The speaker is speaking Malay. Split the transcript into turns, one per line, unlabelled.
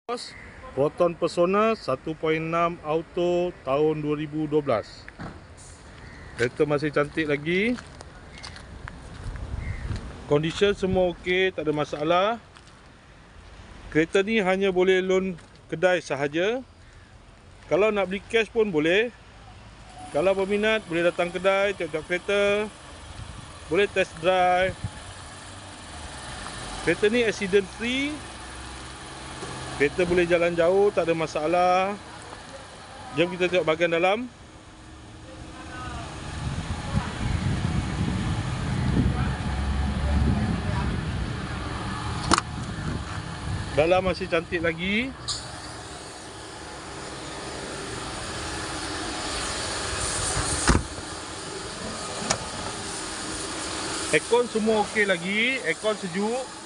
Proton Persona 1.6 Auto tahun 2012. Kereta masih cantik lagi. Condition semua okey, tak ada masalah. Kereta ni hanya boleh loan kedai sahaja. Kalau nak beli cash pun boleh. Kalau berminat boleh datang kedai, tengok kereta. Boleh test drive. Kereta ni accident free. Kereta boleh jalan jauh, tak ada masalah. Jom kita tengok bahagian dalam. Dalam masih cantik lagi. Aircon semua okey lagi, aircon sejuk.